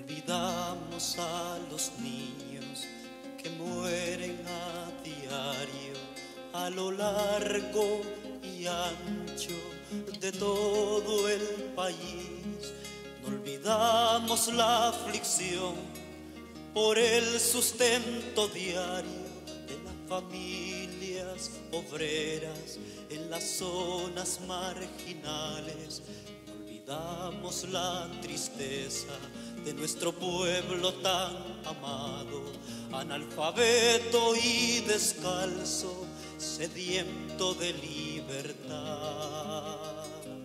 Olvidamos a los niños que mueren a diario a lo largo y ancho de todo el país. No olvidamos la aflicción por el sustento diario de las familias obreras en las zonas marginales. No olvidamos la tristeza de nuestro pueblo tan amado, analfabeto y descalzo, sediento de libertad.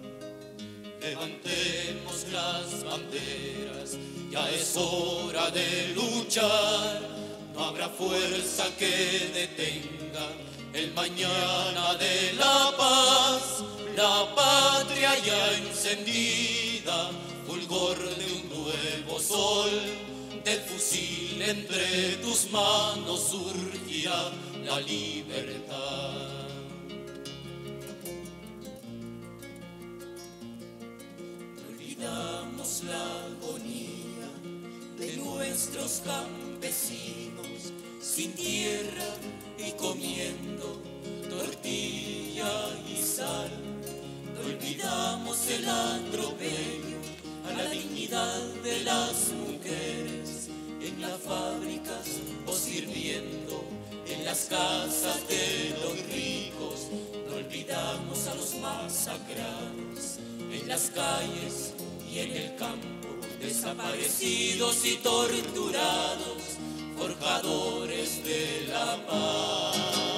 Levantemos las banderas, ya es hora de luchar. No habrá fuerza que detenga el mañana de la paz. La patria ya encendida, fulgor de un nuevo sol. Del fusil entre tus manos surgirá la libertad. Olvidamos la agonía de nuestros campesinos sin tierra y comiendo tortilla y sal. No olvidamos el atropello a la dignidad de las mujeres en las fábricas o sirviendo en las casas de los ricos. No olvidamos a los masacrados en las calles y en el campo, desaparecidos y torturados, forjadores de la paz.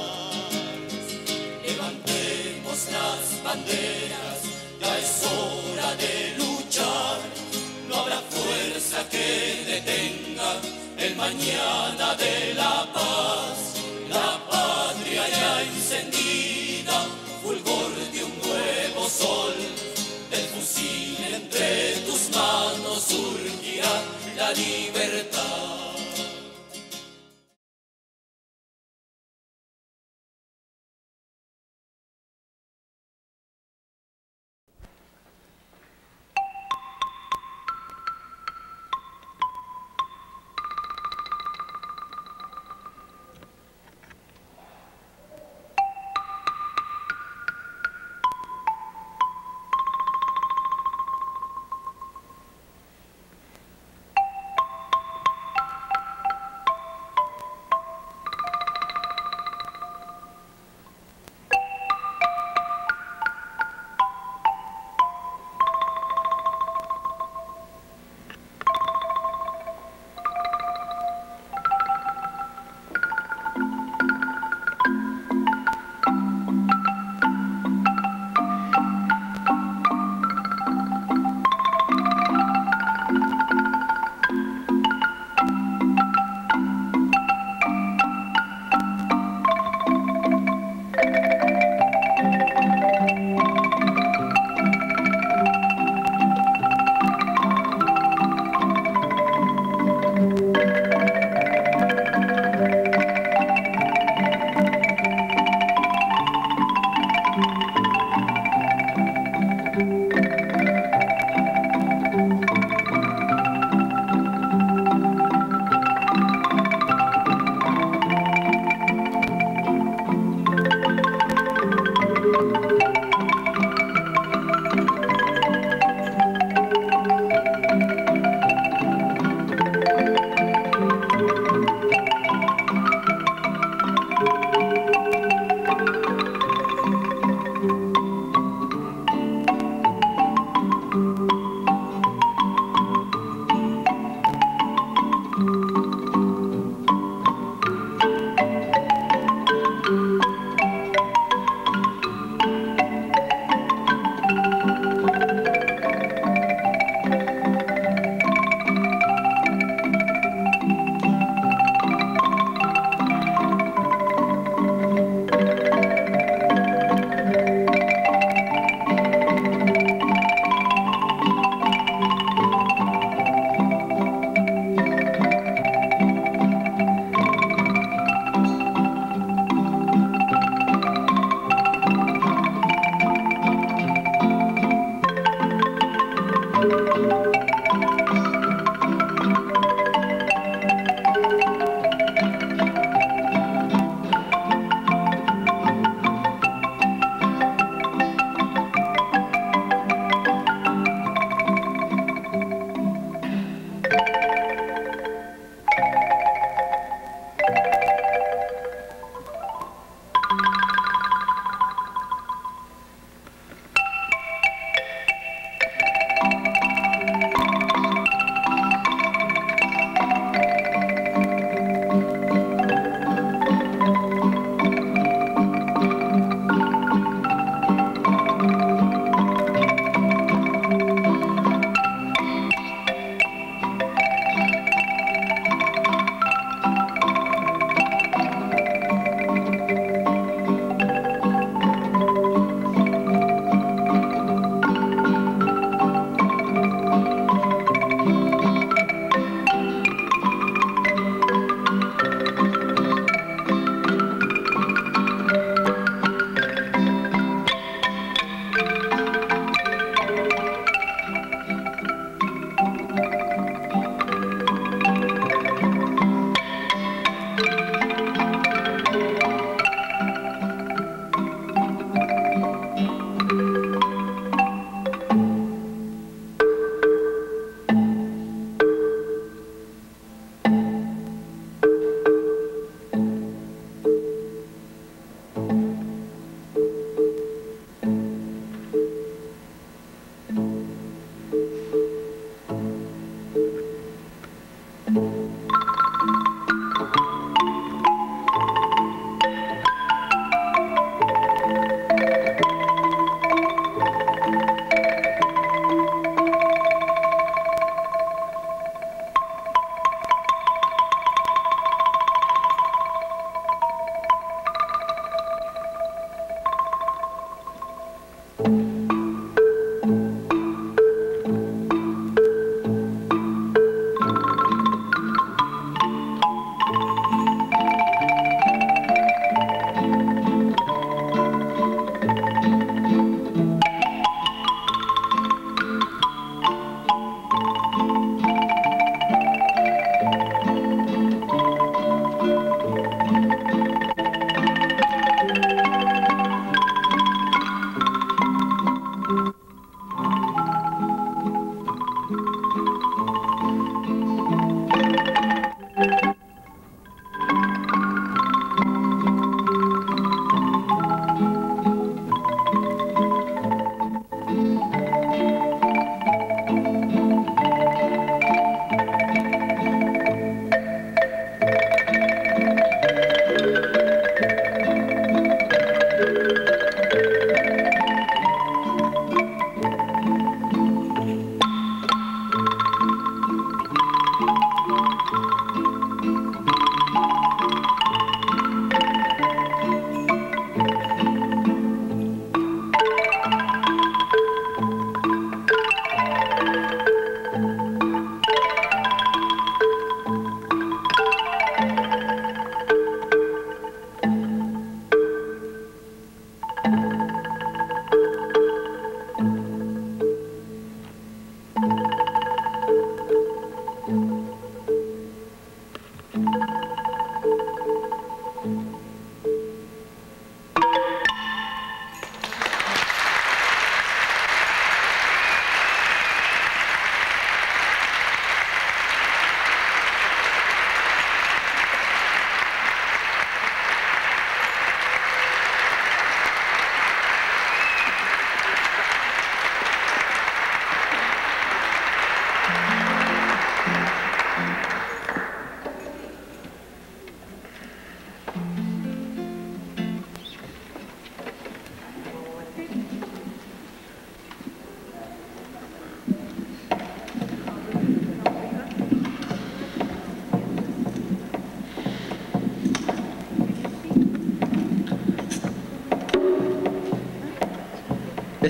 Levantemos las banderas, ya es hora de luchar. No habrá fuerza que detenga el mañana de la paz. La patria ya encendida, fulgor de un nuevo sol. Del fusil entre tus manos surgirá la libertad.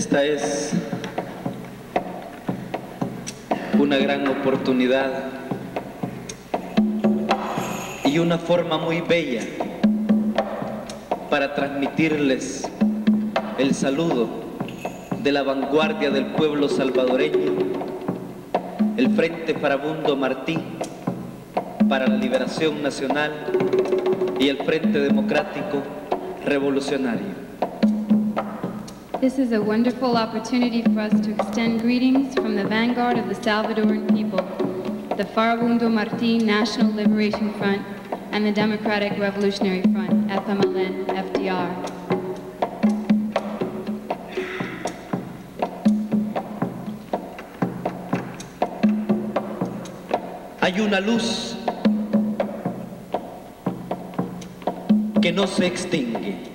Esta es una gran oportunidad y una forma muy bella para transmitirles el saludo de la vanguardia del pueblo salvadoreño, el Frente Farabundo Martí para la Liberación Nacional y el Frente Democrático Revolucionario. This is a wonderful opportunity for us to extend greetings from the vanguard of the Salvadoran people, the Farabundo Martí National Liberation Front and the Democratic Revolutionary Front, FMLN, FDR. Hay una luz que no se extingue.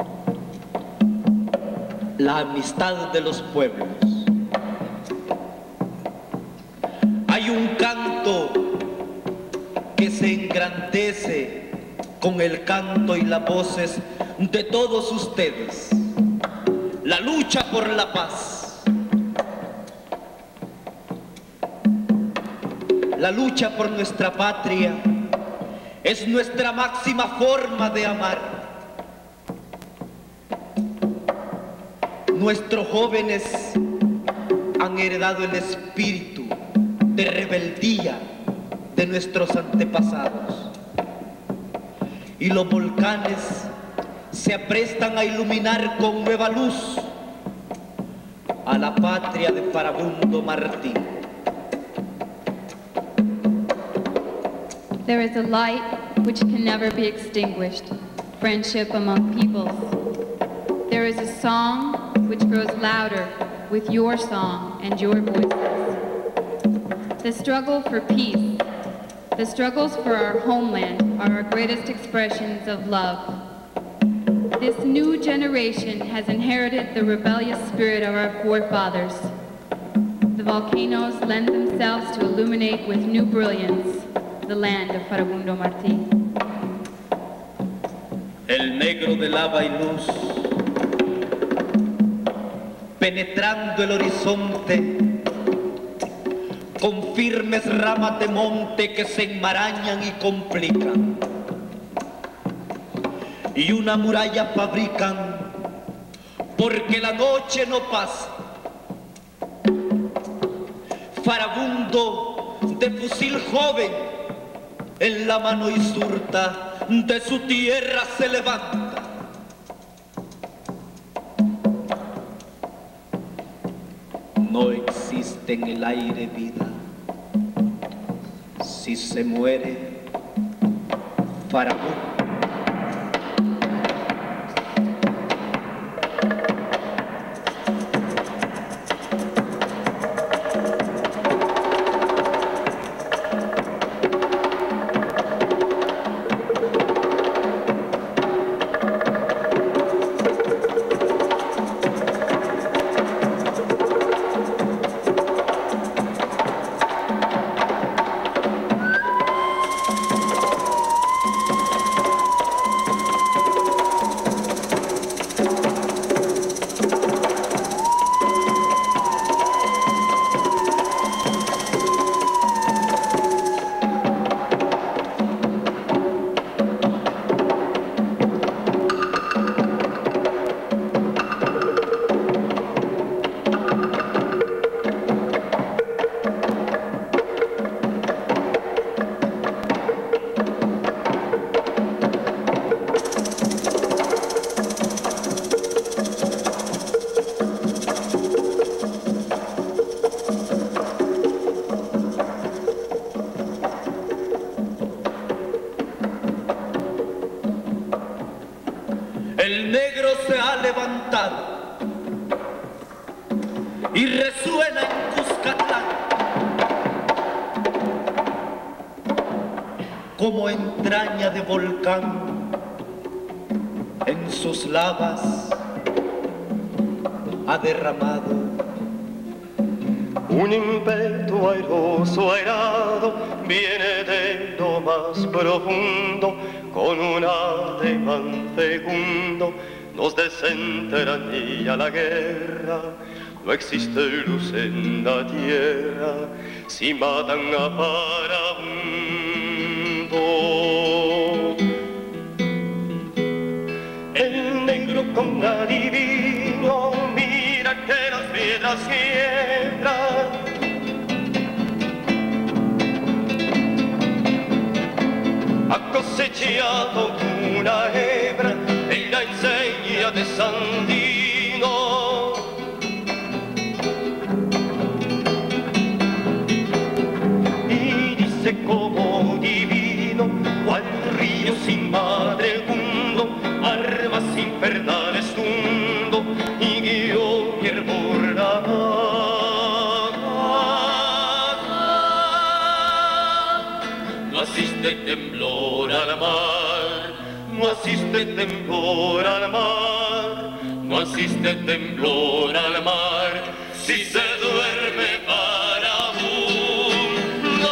La amistad de los pueblos. Hay un canto que se engrandece con el canto y las voces de todos ustedes. La lucha por la paz. La lucha por nuestra patria es nuestra máxima forma de amar. Nuestros jóvenes han heredado el espíritu de rebeldía de nuestros antepasados. Y los volcanes se aprestan a iluminar con nueva luz a la patria de Farabundo Martí. There is a light which can never be extinguished, friendship among peoples. There is a song which grows louder with your song and your voices. The struggle for peace, the struggles for our homeland are our greatest expressions of love. This new generation has inherited the rebellious spirit of our forefathers. The volcanoes lend themselves to illuminate with new brilliance the land of Farabundo Martí. El negro de lava y luz penetrando el horizonte con firmes ramas de monte que se enmarañan y complican, y una muralla fabrican porque la noche no pasa. Farabundo de fusil joven en la mano y surta de su tierra se levanta. No existe en el aire vida. Si se muere, Farabundo. El negro se ha levantado y resuena en Cuscatlán como entraña de volcán. En sus lavas ha derramado un ímpetu airoso airado, viene de lo más profundo, con un ademán fecundo nos desentraña la guerra. No existe luz en la tierra si matan a vagabundo. El negro con adivino mira que las piedras quiebran. Ha cosechado una hebra en la enseña de Sandino. Y dice como divino, cual río sin madre mundo, armas infernales tundo y guió mi hermorada. No asiste temblor al mar, no asiste temblor al mar, no asiste temblor al mar, si se duerme vagabundo.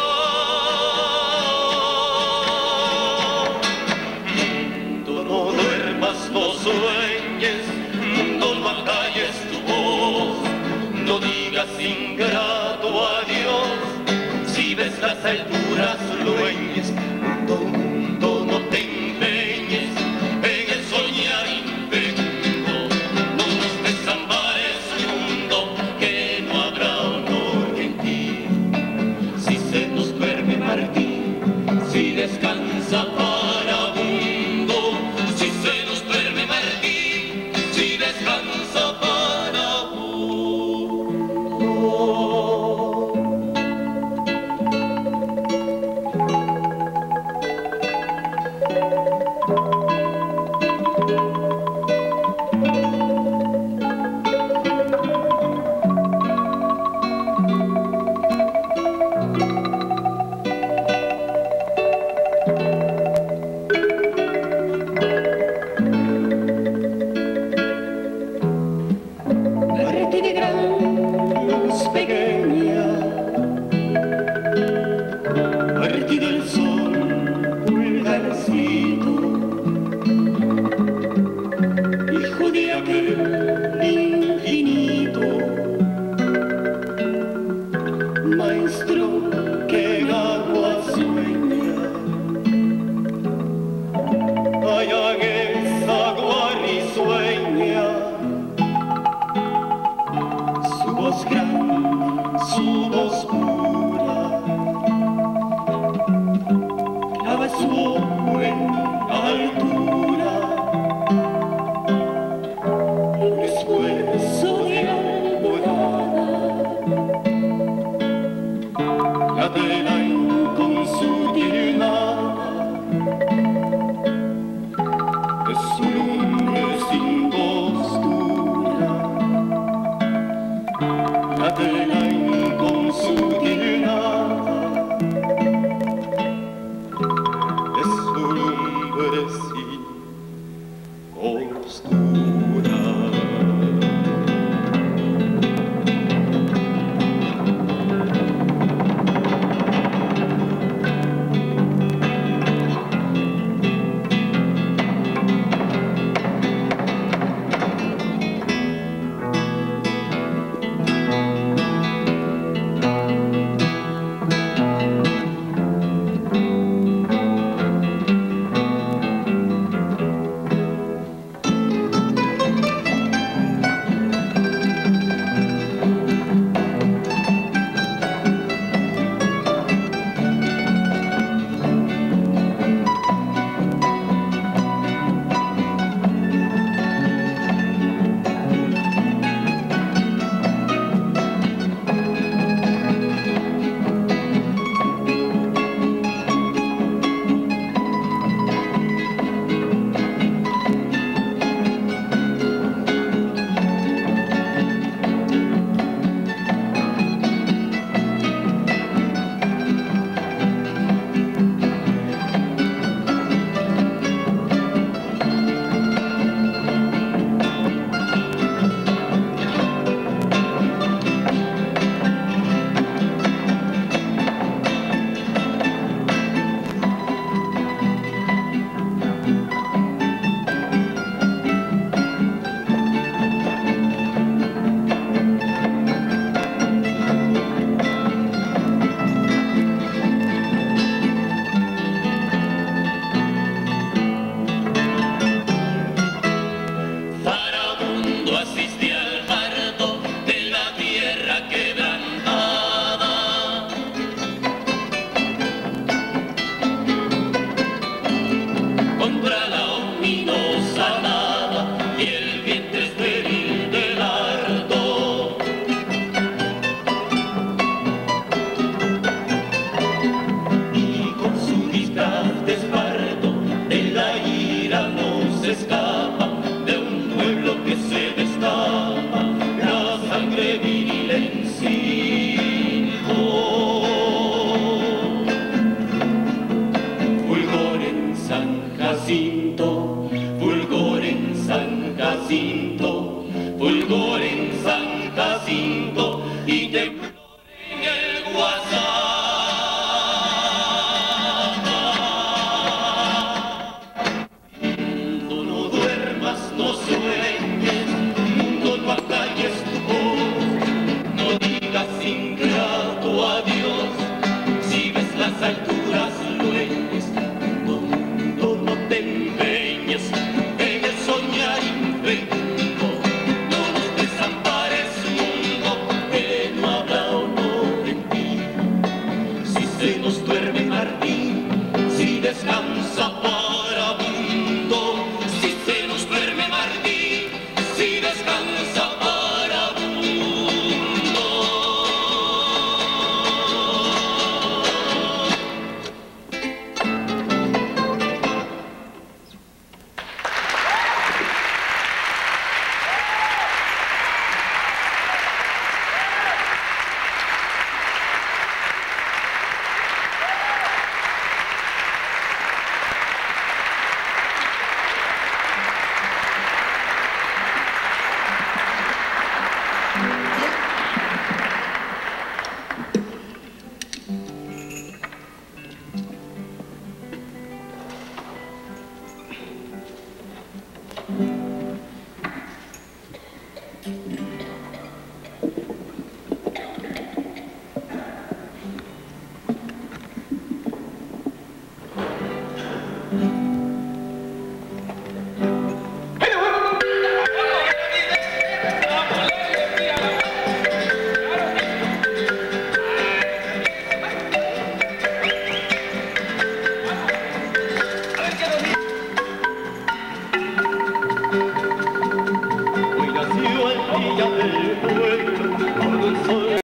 Mundo, no duermas, no sueñes, mundo, no acalles tu voz, no digas ingrato adiós, si ves las alturas lueñes. Mundo, mundo, no te empeñes en el soñar infecto, no nos desampares mundo, que no habrá honor en ti. Si se nos duerme Martín, si descansa vagabundo, si se nos duerme Martín, si descansa vagabundo. Martí de gran luz pequeña, Martí del sol pulgarcito, hijo de aquel infinito, maestro que en agua sueña, allá en esa agua risueña. Su voz grande, su voz pura, clava su ojo en altura, un esfuerzo de alborada, la tela con su nada, es su lumbre sin costura. La tela con su nada, es su lumbre sin costura.